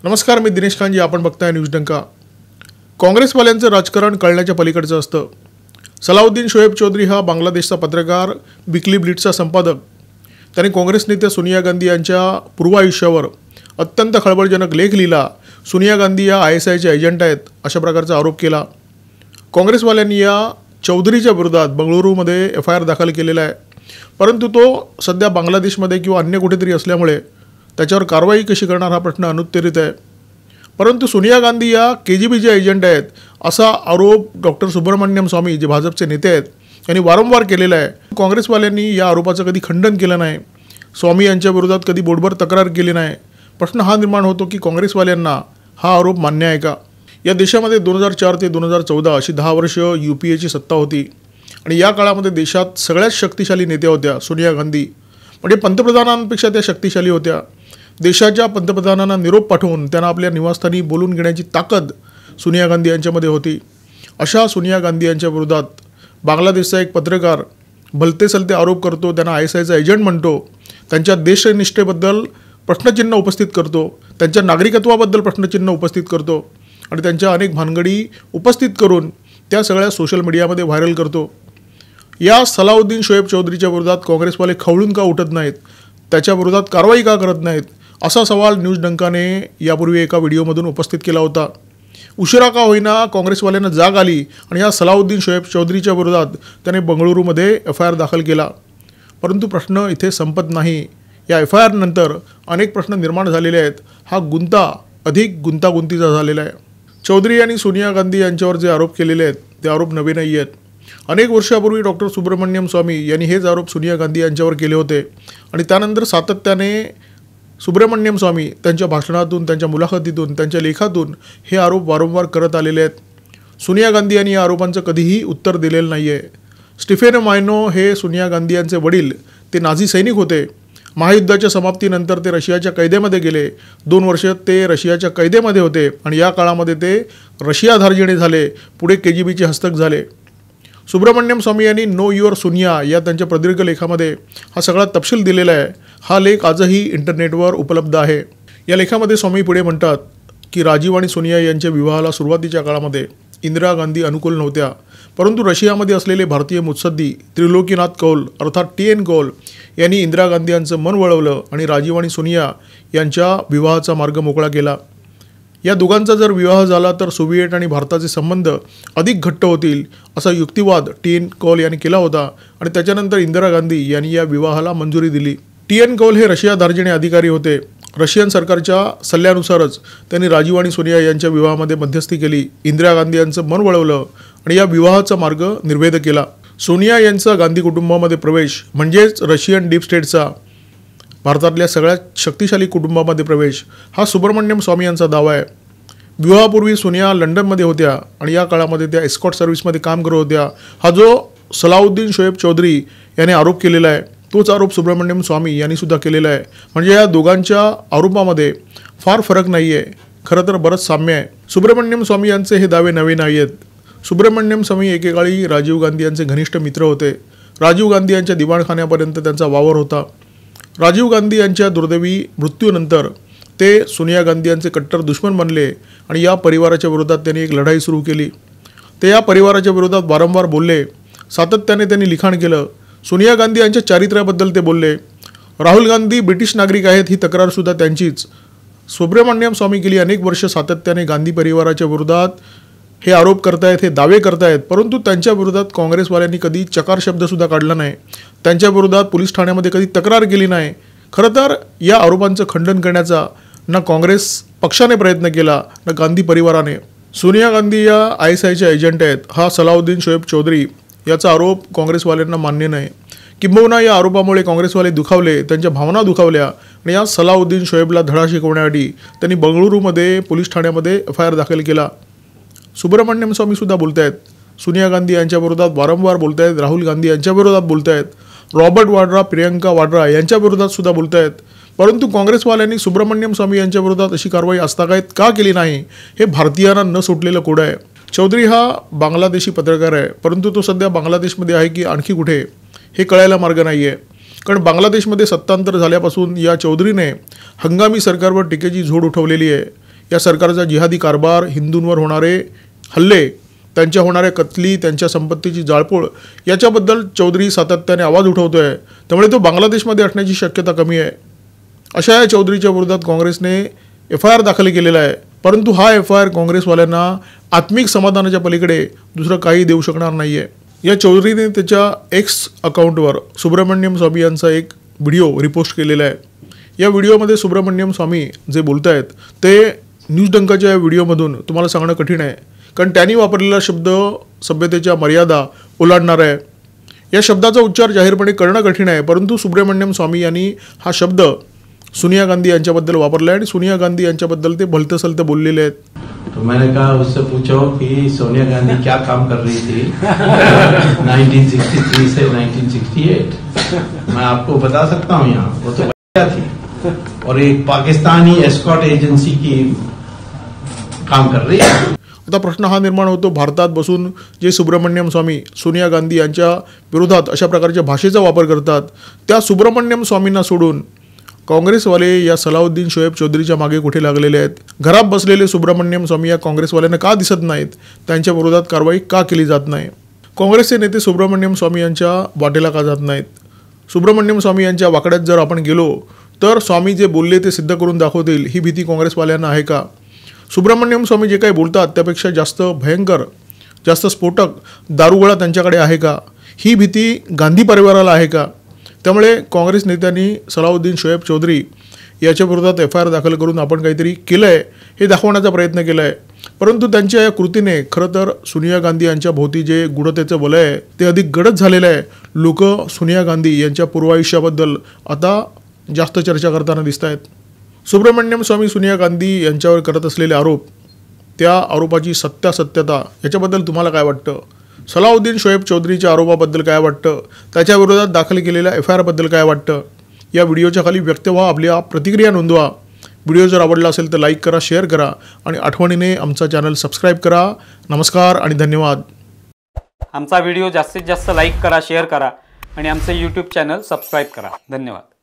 नमस्कार, मी दिनेश खानजी. आपण बघताय न्यूज डंका. काँग्रेसवाल्यांचं राजकारण कळण्याच्या पलीकडचं असतं. सलाउद्दीन शोएब चौधरी हा बांगलादेशचा पत्रकार, वीकली ब्लिट्सचा संपादक. त्यांनी काँग्रेस नेत्या सोनिया गांधी यांच्या पूर्वायुष्यावर अत्यंत खळबळजनक लेख लिहिला. सोनिया गांधी या ISIचे एजंट आहेत अशा प्रकारचा आरोप केला. काँग्रेसवाल्यांनी या चौधरीच्या विरोधात बंगळुरूमध्ये FIR दाखल केलेला आहे. परंतु तो सध्या बांगलादेशमध्ये किंवा अन्य कुठेतरी असल्यामुळे त्याच्यावर कारवाई कशी करणार हा प्रश्न अनुत्तरित आहे. परंतु सोनिया गांधी या KGBचे एजंट आहेत असा आरोप डॉक्टर सुब्रमण्यम स्वामी, जे भाजपचे नेते आहेत, यांनी वारंवार केलेला आहे. काँग्रेसवाल्यांनी या आरोपाचं कधी खंडन केलं नाही. स्वामी यांच्या विरोधात कधी बोटभर तक्रार केली नाही. प्रश्न हा निर्माण होतो की काँग्रेसवाल्यांना हा आरोप मान्य आहे का? या देशामध्ये 2004 ते 2014 अशी 10 वर्ष UPAची सत्ता होती आणि या काळामध्ये देशात सगळ्यात शक्तिशाली नेत्या होत्या सोनिया गांधी. म्हणजे पंतप्रधानांपेक्षा त्या शक्तिशाली होत्या. देशाच्या पंतप्रधानांना निरोप पाठवून त्यांना आपल्या निवासस्थानी बोलून घेण्याची ताकद सोनिया गांधी यांच्यामध्ये होती. अशा सोनिया गांधी यांच्या विरोधात बांगलादेशचा एक पत्रकार भलते सलते आरोप करतो, त्यांना ISIचा एजंट म्हणतो, त्यांच्या देशनिष्ठेबद्दल प्रश्नचिन्ह उपस्थित करतो, त्यांच्या नागरिकत्वाबद्दल प्रश्नचिन्ह उपस्थित करतो आणि त्यांच्या अनेक भानगडी उपस्थित करून त्या सगळ्या सोशल मीडियामध्ये व्हायरल करतो. या सलाउद्दीन शोएब चौधरीच्या विरोधात काँग्रेसवाले खवळून का उठत नाहीत? त्याच्या विरोधात कारवाई का करत नाहीत? असा सवाल न्यूज डंकाने यापूर्वी एका व्हिडिओमधून उपस्थित केला होता. उशिरा का होईना काँग्रेसवाल्यांना जाग आली आणि या सलाउद्दीन शोएब चौधरीच्या विरोधात त्याने बंगळुरूमध्ये FIR दाखल केला. परंतु प्रश्न इथे संपत नाही. या FIR नंतर अनेक प्रश्न निर्माण झालेले आहेत. हा गुंता अधिक गुंतागुंतीचा झालेला आहे. चौधरी आणि सोनिया गांधी यांच्यावर जे आरोप केलेले आहेत ते आरोप नवे नाही आहेत. अनेक वर्षापूर्वी डॉक्टर सुब्रमण्यम स्वामी यांनी हेच आरोप सोनिया गांधी यांच्यावर केले होते आणि त्यानंतर सातत्याने सुब्रमण्यम स्वामी त्यांच्या भाषणातून, त्यांच्या मुलाखतीतून, त्यांच्या लेखातून हे आरोप वारंवार करत आलेले आहेत. सोनिया गांधी यांनी या आरोपांचं कधीही उत्तर दिलेलं नाही आहे. स्टीफेन मायनो हे सोनिया गांधी यांचे वडील, ते नाझी सैनिक होते. महायुद्धाच्या समाप्तीनंतर ते रशियाच्या कैदेमध्ये गेले. 2 वर्ष ते रशियाच्या कैदेमध्ये होते आणि या काळामध्ये ते रशिया धार्जिणे झाले. पुढे KGBचे हस्तक झाले. सुब्रमण्यम स्वामी यांनी नो युअर सोनिया या त्यांच्या प्रदीर्घ लेखामध्ये हा सगळा तपशील दिलेला आहे. हा लेख आजही इंटरनेटवर उपलब्ध आहे. या लेखामध्ये स्वामी पुढे म्हणतात की राजीव आणि सोनिया यांच्या विवाहाला सुरुवातीच्या काळामध्ये इंदिरा गांधी अनुकूल नव्हत्या. परंतु रशियामध्ये असलेले भारतीय मुत्सद्दी त्रिलोकीनाथ कौल अर्थात TN कौल यांनी इंदिरा गांधी यांचं मन वळवलं आणि राजीव आणि सोनिया यांच्या विवाहाचा मार्ग मोकळा केला. या दोघांचा जर विवाह झाला तर सोव्हिएट आणि भारताचे संबंध अधिक घट्ट होतील असा युक्तिवाद TN कौल यांनी केला होता आणि त्याच्यानंतर इंदिरा गांधी यांनी या विवाहाला मंजुरी दिली. TN कौल हे रशिया धार्जिणे अधिकारी होते. रशियन सरकारच्या सल्ल्यानुसारच त्यांनी राजीव आणि सोनिया यांच्या विवाहामध्ये मध्यस्थी केली. इंदिरा गांधी यांचं मन वळवलं आणि या विवाहाचा मार्ग निर्वेध केला. सोनिया यांचा गांधी कुटुंबामध्ये प्रवेश म्हणजेच रशियन डीप स्टेटचा भारतातल्या सगळ्यात शक्तिशाली कुटुंबामध्ये प्रवेश हा सुब्रमण्यम स्वामी यांचा दावा आहे. विवाहापूर्वी सोनिया लंडनमध्ये होत्या आणि या काळामध्ये त्या एस्कॉर्ट सर्व्हिसमध्ये काम करत होत्या. हा जो सलाउद्दीन शोएब चौधरी याने आरोप केलेला आहे तोच आरोप सुब्रमण्यम स्वामी यांनी सुद्धा केलेला आहे. म्हणजे या दोघांच्या आरोपामध्ये फार फरक नाही आहे. खरं तर बरंच साम्य आहे. सुब्रमण्यम स्वामी यांचे हे दावे नवे नाही आहेत. सुब्रमण्यम स्वामी एकेकाळी राजीव गांधी यांचे घनिष्ठ मित्र होते. राजीव गांधी यांच्या दिवाणखान्यापर्यंत त्यांचा वावर होता. राजीव गांधी यांच्या दुर्दैवी मृत्यूनंतर ते सोनिया गांधी यांचे कट्टर दुश्मन बनले आणि या परिवाराच्या विरोधात त्यांनी एक लढाई सुरू केली. ते या परिवाराच्या विरोधात वारंवार बोलले. सातत्याने त्यांनी लिखाण केलं. सोनिया गांधी यांच्या चारित्र्याबद्दल ते बोलले. राहुल गांधी ब्रिटिश नागरिक आहेत ही तक्रारसुद्धा त्यांचीच. सुब्रमण्यम स्वामी गेली अनेक वर्ष सातत्याने गांधी परिवाराच्या विरोधात हे आरोप करतायत, हे दावे करतायत. परंतु त्यांच्या विरोधात काँग्रेसवाल्यांनी कधी चकार शब्दसुद्धा काढला नाही. त्यांच्या विरोधात पोलीस ठाण्यामध्ये कधी तक्रार केली नाही. खरं तर या आरोपांचं खंडन करण्याचा ना काँग्रेस पक्षाने प्रयत्न केला ना गांधी परिवाराने. सोनिया गांधी या ISIच्या एजंट आहेत हा सलाउद्दीन शोएब चौधरी याचा आरोप काँग्रेसवाल्यांना मान्य नाही. किंबहुना या आरोपामुळे काँग्रेसवाले दुखावले, त्यांच्या भावना दुखावल्या आणि या सलाउद्दीन शोएबला धडा शिकवण्यासाठी त्यांनी बंगळुरूमध्ये पोलीस ठाण्यामध्ये FIR दाखल केला. सुब्रमण्यम स्वामीसुद्धा बोलत आहेत. सोनिया गांधी यांच्या विरोधात वारंवार बोलत आहेत. राहुल गांधी यांच्या विरोधात बोलत आहेत. रॉबर्ट वाड्रा, प्रियंका वाड्रा यांच्या विरोधात सुद्धा बोलत आहेत. परंतु काँग्रेसवाल्यांनी सुब्रमण्यम स्वामी यांच्या विरोधात अशी कारवाई आजतागायत का केली नाही हे भारतीयांना न सुटलेलं कोडं आहे. चौधरी हा बांगलादेशी पत्रकार आहे. परंतु तो सध्या बांगलादेशमध्ये आहे की आणखी कुठे हे कळायला मार्ग नाही आहे. कारण बांगलादेशमध्ये सत्तांतर झाल्यापासून या चौधरीने हंगामी सरकारवर टीकेची झोड उठवलेली आहे. या सरकारचा जिहादी कारभार, हिंदूंवर होणारे हल्ले, त्यांच्या होणाऱ्या कत्तली, त्यांच्या संपत्तीची जाळपोळ याच्याबद्दल चौधरी सातत्याने आवाज उठवतोय. त्यामुळे तो बांगलादेशमध्ये असण्याची शक्यता कमी आहे. अशा या चौधरीच्या विरोधात काँग्रेसने FIR दाखल केलेला आहे. परंतु हा FIR काँग्रेसवाल्यांना आत्मिक समाधानाच्या पलीकडे दुसरं काही देऊ शकणार नाही आहे. या चौधरीने त्याच्या X अकाउंटवर सुब्रमण्यम स्वामी यांचा एक व्हिडिओ रिपोस्ट केलेला आहे. या व्हिडिओमध्ये सुब्रमण्यम स्वामी जे बोलत आहेत ते न्यूज डंकाच्या या व्हिडिओमधून तुम्हाला सांगणं कठीण आहे, कारण त्यांनी वापरलेला शब्द सभ्यतेच्या मर्यादा ओलांडणारा आहे. या शब्दाचा उच्चार जाहीरपणे करणं कठीण आहे, परंतु सुब्रमण्यम स्वामी यांनी हा शब्द सोनिया गांधी यांच्याबद्दल वापरला आहे आणि सोनिया गांधी यांच्याबद्दल ते भलतं सलतं बोललेले आहेत. तो मैंने कहा उससे पूछो कि सोनिया गांधी क्या काम कर रही थी 1963 से 1968. मैं आपको बता सकता हूँ यहाँ वो तो बच्चा थी और एक पाकिस्तानी एस्कॉर्ट एजेंसी की काम कर रही है. आता प्रश्न हा निर्माण होतो, भारतात बसून जे सुब्रमण्यम स्वामी सोनिया गांधी यांच्या विरोधात अशा प्रकारच्या भाषेचा वापर करतात, त्या सुब्रमण्यम स्वामींना सोडून काँग्रेसवाले या सलाउद्दीन शोएब चौधरीच्या मागे कुठे लागलेले आहेत? घरात बसलेले सुब्रमण्यम स्वामी या काँग्रेसवाल्यांना का दिसत नाहीत? त्यांच्या विरोधात कारवाई का केली जात नाही? काँग्रेसचे नेते सुब्रमण्यम स्वामी यांच्या वाटेला का जात नाहीत? सुब्रमण्यम स्वामी यांच्या वाकड्यात जर आपण गेलो तर स्वामी जे बोलले ते सिद्ध करून दाखवतील ही भीती काँग्रेसवाल्यांना आहे का? सुब्रमण्यम स्वामी जे काही बोलतात त्यापेक्षा जास्त भयंकर, जास्त स्फोटक दारुगोळा त्यांच्याकडे आहे का? ही भीती गांधी परिवाराला आहे का? त्यामुळे काँग्रेस नेत्यांनी सलाउद्दीन शोएब चौधरी याच्या विरोधात FIR दाखल करून आपण काहीतरी केलं आहे हे दाखवण्याचा प्रयत्न केला आहे. परंतु त्यांच्या या कृतीने खरं तर सोनिया गांधी यांच्या भोवती जे गूढतेचं वलय आहे ते अधिक गडद झालेलं आहे. लोक सोनिया गांधी यांच्या पूर्वायुष्याबद्दल आता जास्त चर्चा करताना दिसत आहेत. सुब्रमण्यम स्वामी सोनिया गांधी यांच्यावर करत असलेले आरोप, त्या आरोपाची सत्यासत्यता याच्याबद्दल तुम्हाला काय वाटतं? सलाउद्दीन शोएब चौधरीच्या आरोपाबद्दल काय वाटतं? त्याच्या विरोधात दाखल केलेल्या FIR बद्दल काय वाटतं? या व्हिडिओच्या खाली व्यक्त व्हा, आपल्या प्रतिक्रिया नोंदवा. व्हिडिओ जर आवडला असेल तर लाईक करा, शेअर करा आणि आठवणीने आमचा चॅनल सबस्क्राईब करा. नमस्कार आणि धन्यवाद. आमचा व्हिडिओ जास्तीत जास्त लाईक करा, शेअर करा आणि आमचे YouTube चॅनल सबस्क्राईब करा. धन्यवाद.